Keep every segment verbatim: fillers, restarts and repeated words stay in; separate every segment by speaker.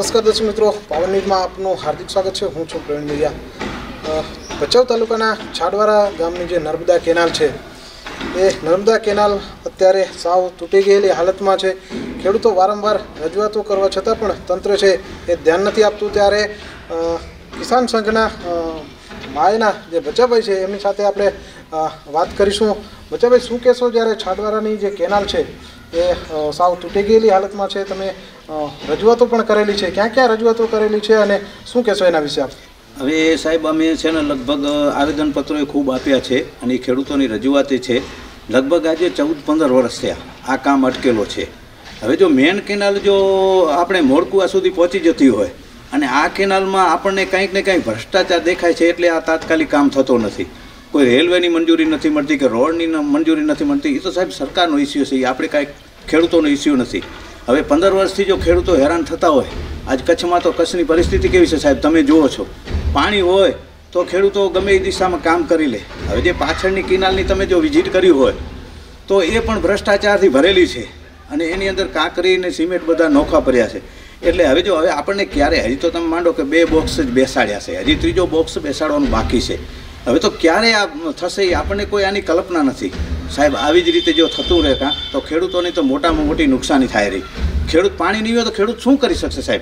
Speaker 1: નમસ્કાર દર્શક મિત્રો, પાવન ન્યૂઝમાં આપનું હાર્દિક સ્વાગત છે। હું છું પ્રવીણ દરિયા। ભચાઉ તાલુકાના છાડવારા ગામની જે નર્મદા કેનાલ છે એ નર્મદા કેનાલ અત્યારે સાવ તૂટી ગયેલી હાલતમાં છે। ખેડૂતો વારંવાર રજૂઆતો કરવા છતાં પણ તંત્ર છે એ ધ્યાન નથી આપતું। ત્યારે કિસાન સંઘના માયના જે બચાભાઈ છે એમની સાથે આપણે વાત કરીશું। બચાભાઈ, શું કહેશો જ્યારે છાડવારાની જે કેનાલ છે એ સાવ તૂટી ગયેલી હાલતમાં છે? તમે રજૂઆતો પણ કરેલી છે, ક્યાં ક્યાં રજૂઆતો કરેલી છે અને શું કહેશો એના વિશે આપ?
Speaker 2: હવે સાહેબ, અમે છે ને લગભગ આવેદનપત્રો ખૂબ આપ્યા છે અને ખેડૂતોની રજૂઆત છે। લગભગ આજે ચૌદ પંદર વર્ષ થયા આ કામ અટકેલો છે। હવે જો મેન કેનાલ જો આપણે મોડકુવા સુધી પહોંચી જતી હોય અને આ કેનાલમાં આપણને કંઈક ને કંઈક ભ્રષ્ટાચાર દેખાય છે એટલે આ તાત્કાલિક કામ થતો નથી। કોઈ રેલવેની મંજૂરી નથી મળતી કે રોડની મંજૂરી નથી મળતી, એ તો સાહેબ સરકારનો ઇસ્યુ છે, એ આપણે કાંઈક ખેડૂતોનો ઇસ્યુ નથી। હવે પંદર વર્ષથી જો ખેડૂતો હેરાન થતા હોય, આજ કચ્છમાં તો કચ્છની પરિસ્થિતિ કેવી છે સાહેબ તમે જુઓ છો। પાણી હોય તો ખેડૂતો ગમે એ દિશામાં કામ કરી લે। હવે જે પાછળની કેનાલની તમે જો વિઝિટ કરી હોય તો એ પણ ભ્રષ્ટાચારથી ભરેલી છે અને એની અંદર કાંકરી અને સિમેન્ટ બધા નોખા પડ્યા છે। એટલે હવે જો હવે આપણને ક્યારે, હજી તો તમે માંડો કે બે બોક્સ જ બેસાડ્યા છે, હજી ત્રીજો બોક્સ બેસાડવાનું બાકી છે। હવે તો ક્યારે આ થશે એ આપણને કોઈ આની કલ્પના નથી સાહેબ। આવી જ રીતે જો થતું રહે કાં તો ખેડૂતોની તો મોટામાં મોટી નુકસાની થાય રહી। ખેડૂત પાણી નહીં હોય તો ખેડૂત શું કરી શકશે સાહેબ?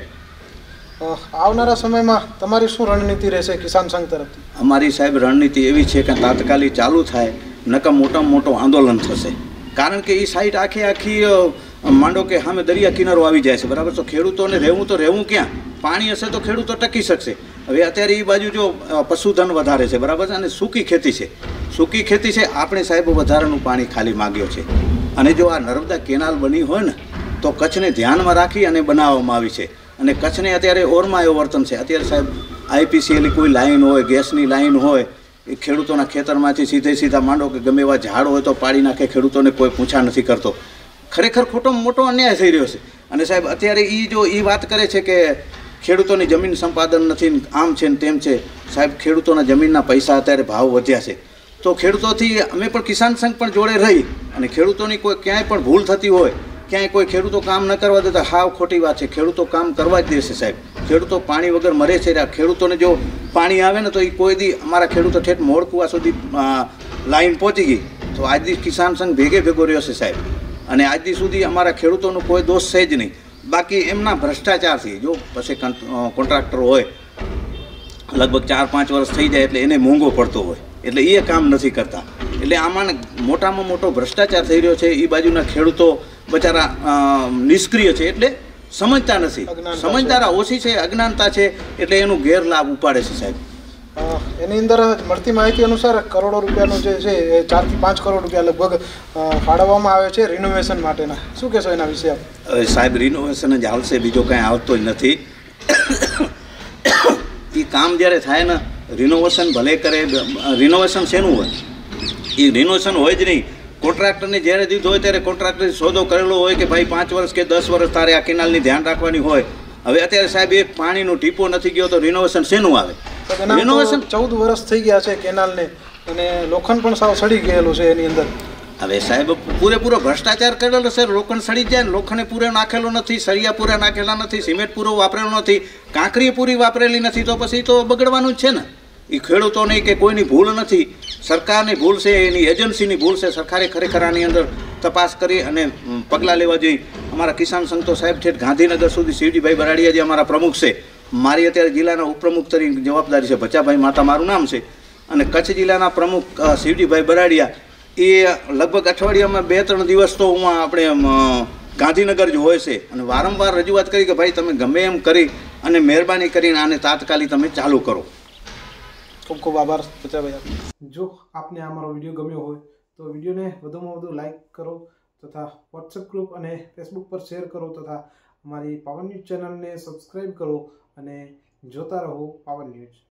Speaker 1: આવનારા સમયમાં તમારી શું રણનીતિ રહેશે કિસાન સંઘ તરફથી?
Speaker 2: અમારી સાહેબ રણનીતિ એવી છે કે તાત્કાલિક ચાલુ થાય, નકર મોટામાં મોટો આંદોલન થશે। કારણ કે એ સાઈડ આખી આખી માંડો કે સામે દરિયા કિનારો આવી જાય છે, બરાબર? તો ખેડૂતોને રહેવું તો રહેવું ક્યાં? પાણી હશે તો ખેડૂતો ટકી શકશે। હવે અત્યારે એ બાજુ જો પશુધન વધારે છે, બરાબર છે, અને સૂકી ખેતી છે, સૂકી ખેતી છે, આપણે સાહેબ વધારાનું પાણી ખાલી માગ્યો છે। અને જો આ નર્મદા કેનાલ બની હોય ને તો કચ્છને ધ્યાનમાં રાખી અને બનાવવામાં આવી છે અને કચ્છને અત્યારે ઓરમાં એવું વર્તન છે। અત્યારે સાહેબ આઈપીસીએલની કોઈ લાઈન હોય, ગેસની લાઈન હોય, એ ખેડૂતોના ખેતરમાંથી સીધે સીધા માંડો કે ગમે એવા ઝાડ હોય તો પાડી નાખે, ખેડૂતોને કોઈ પૂછા નથી કરતો। ખરેખર ખોટો મોટો અન્યાય થઈ રહ્યો છે। અને સાહેબ અત્યારે એ જો એ વાત કરે છે કે ખેડૂતોની જમીન સંપાદન નથી, આમ છે ને તેમ છે, સાહેબ ખેડૂતોના જમીનના પૈસા અત્યારે ભાવ વધ્યા છે તો ખેડૂતોથી અમે પણ કિસાન સંઘ પણ જોડે રહી અને ખેડૂતોની કોઈ ક્યાંય પણ ભૂલ થતી હોય, ક્યાંય કોઈ ખેડૂતો કામ ન કરવા દેતા, હાવ ખોટી વાત છે। ખેડૂતો કામ કરવા જ દેશે સાહેબ। ખેડૂતો પાણી વગર મરે છે। ખેડૂતોને જો પાણી આવે ને તો એ કોઈ દી અમારા ખેડૂતો ઠેઠ મોડકુવા સુધી લાઈન પહોંચી ગઈ તો આજ દી કિસાન સંઘ ભેગે ભેગો રહ્યો છે સાહેબ। અને આજ દી સુધી અમારા ખેડૂતોનો કોઈ દોષ છે જ નહીં, બાકી એમના ભ્રષ્ટાચારથી જો પછી કોન્ટ્રાક્ટર હોય લગભગ ચાર પાંચ વર્ષ થઈ જાય એટલે એને મોંઘો પડતો હોય એટલે એ કામ નથી કરતા। એટલે આમાં મોટામાં મોટો ભ્રષ્ટાચાર થઈ રહ્યો છે। એ બાજુના ખેડૂતો બચારા નિષ્ક્રિય છે એટલે સમજતા નથી, સમજદારા ઓછી છે, અજ્ઞાનતા છે એટલે એનું ગેરલાભ ઉપાડે છે સાહેબ।
Speaker 1: એની અંદર મળતી માહિતી અનુસાર કરોડો રૂપિયાનું જે છે એ ચારથી પાંચ કરોડ રૂપિયા લગભગ ફાળવવામાં આવે છે રિનોવેશન માટેના, શું કહેશો એના વિશે આપ?
Speaker 2: સાહેબ રિનોવેશન જ હાલશે, બીજો કાંઈ આવતો જ નથી। એ કામ જ્યારે થાય ને રિનોવેશન ભલે કરે, રિનોવેશન શેનું હોય? એ રિનોવેશન હોય જ નહીં। કોન્ટ્રાક્ટરને જ્યારે દીધો હોય ત્યારે કોન્ટ્રાક્ટરે સોદો કરેલો હોય કે ભાઈ પાંચ વર્ષ કે દસ વર્ષ તારે આ કેનાલની ધ્યાન રાખવાની હોય। હવે અત્યારે સાહેબ એક પાણીનો ટીપો નથી ગયો તો રિનોવેશન શેનું આવે?
Speaker 1: રિનોવેશન ચૌદ વર્ષ થઈ ગયા છે કેનાલને અને લોખંડ પણ સાવ સડી ગયેલું છે એની અંદર।
Speaker 2: હવે સાહેબ પૂરેપૂરો ભ્રષ્ટાચાર કરેલો છે, લોખંડ સડી જાય ને, લોખંડે પૂરે નાખેલો નથી, સળિયા પૂરા નાખેલા નથી, સિમેન્ટ પૂરો વાપરેલો નથી, કાંકરી પૂરી વાપરેલી નથી, તો પછી તો બગડવાનું જ છે ને। એ ખેડૂતોની કે કોઈની ભૂલ નથી, સરકારની ભૂલ છે, એની એજન્સીની ભૂલ છે। સરકારે ખરેખર આની અંદર તપાસ કરી અને પગલાં લેવા જોઈએ। અમારા કિસાન સંઘ તો સાહેબ ઠેઠ ગાંધીનગર સુધી શિવજીભાઈ બરાડિયા જે અમારા પ્રમુખ છે, મારી અત્યારે જિલ્લાના ઉપપ્રમુખ તરીકે જવાબદારી છે, ભચાભાઈ માતા મારું નામ છે, અને કચ્છ જિલ્લાના પ્રમુખ શિવજીભાઈ બરાડિયા એ લગભગ અઠવાડિયામાં બે ત્રણ દિવસ તો હું આપણે ગાંધીનગર જ હોય છે અને વારંવાર રજૂઆત કરી કે ભાઈ તમે ગમે એમ કરી અને મહેરબાની કરીને આને તાત્કાલિક તમે ચાલુ કરો।
Speaker 1: ખૂબ ખૂબ આભાર બચાભાઈ। જો આપને અમારો વિડીયો ગમ્યો હોય તો વિડીયોને વધુમાં વધુ લાઇક કરો તથા વોટ્સએપ ગ્રુપ અને ફેસબુક પર શેર કરો તથા અમારી પાવન ન્યૂઝ ચેનલને સબસ્ક્રાઈબ કરો અને જોતા રહો પાવન ન્યૂઝ।